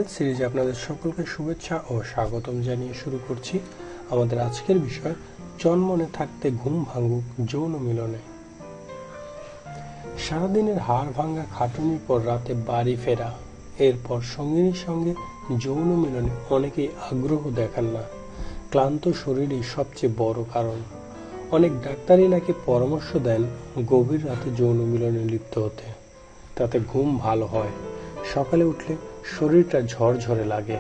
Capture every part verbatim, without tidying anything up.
Health সিরিজে আপনাদের সকলকে শুভেচ্ছা ও স্বাগতম জানিয়ে শুরু করছি আমাদের আজকের বিষয় জন্মনে থাকতে ঘুম ভাঙুক যৌন মিলনে। সারাদিনের হাড় ভাঙা খাটুনির পর রাতে বাড়ি ফেরা, এরপর সঙ্গিনীর সঙ্গে যৌন মিলনে অনেকেই আগ্রহ দেখান না। ক্লান্ত শরীরই সবচেয়ে বড় কারণ। অনেক ডাক্তারই নাকি পরামর্শ দেন গভীর রাতে যৌন মিলনে লিপ্ত হতে, তাতে ঘুম ভালো হয়, সকালে উঠলে শরীরটা ঝরঝরে লাগে।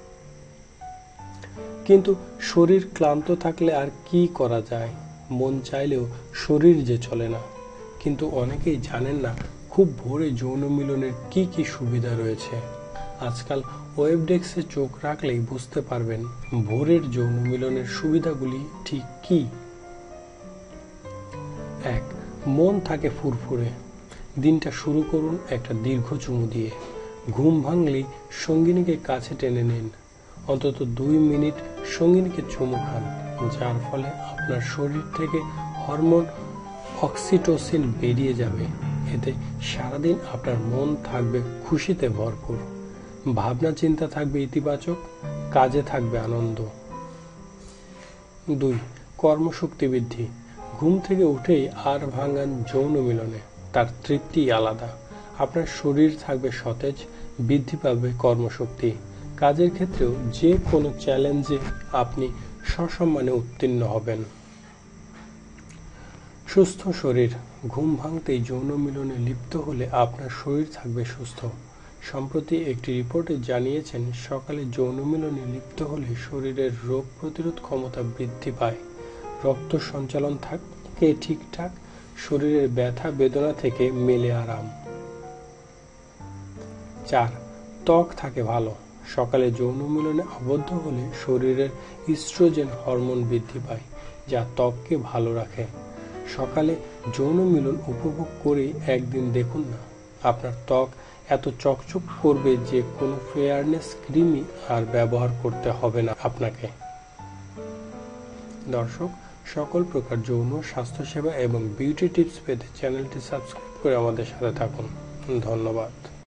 কিন্তু শরীর ক্লান্ত থাকলে আর কি করা যায়? মন চাইলেও শরীর যে চলে না। কিন্তু অনেকেই জানেন না খুব ভোরে যৌন মিলনের কি কি সুবিধা রয়েছে। আজকাল ওয়েব ডেস্কে চোখ রাখলেই বুঝতে পারবেন ভোরের যৌন মিলনের সুবিধাগুলি ঠিক কি। এক, মন থাকে ফুরফুরে। দিনটা শুরু করুন একটা দীর্ঘ চুমু দিয়ে। ঘুম ভাঙলেই সঙ্গিনীকে কাছে টেনে নিন। অন্তত দুই মিনিট সঙ্গিনীকে চুমু খান, যার ফলে আপনার শরীর থেকে হরমোন অক্সিটোসিন বেরিয়ে যাবে। এতে সারাদিন আপনার মন থাকবে খুশিতে ভরপুর, ভাবনা চিন্তা থাকবে ইতিবাচক, কাজে থাকবে আনন্দ। দুই, কর্মশক্তি বৃদ্ধি। ঘুম থেকে উঠেই আর ভাঙান যৌন মিলনে, তার তৃপ্তি আলাদা। আপনার শরীর থাকবে সতেজ, বৃদ্ধি পাবে কর্মশক্তি। কাজের ক্ষেত্রেও যে কোনো চ্যালেঞ্জে আপনি সসম্মানে উত্তীর্ণ হবেন। সুস্থ শরীর। ঘুম ভাঙতেই যৌন মিলনে লিপ্ত হলে আপনার শরীর থাকবে সুস্থ। সম্প্রতি একটি রিপোর্টে জানিয়েছেন সকালে যৌন মিলনে লিপ্ত হলে শরীরের রোগ প্রতিরোধ ক্ষমতা বৃদ্ধি পায়, রক্ত সঞ্চালন থাকে ঠিকঠাক, শরীরের ব্যথা বেদনা থেকে মেলে আরাম। চার, ত্বক থাকে ভালো। সকালে যৌন মিলনে আবদ্ধ হলে শরীরের ইস্ট্রোজেন হরমোন বৃদ্ধি পায়, যা ত্বককে ভালো রাখে। সকালে যৌন মিলন উপভোগ করেই একদিন দেখুন না, আপনার ত্বক এত চকচক করবে যে কোনো ফেয়ারনেস ক্রিমই আর ব্যবহার করতে হবে না আপনাকে। দর্শক, সকল প্রকার যৌন স্বাস্থ্যসেবা এবং বিউটি টিপস পেতে চ্যানেলটি সাবস্ক্রাইব করে আমাদের সাথে থাকুন। ধন্যবাদ।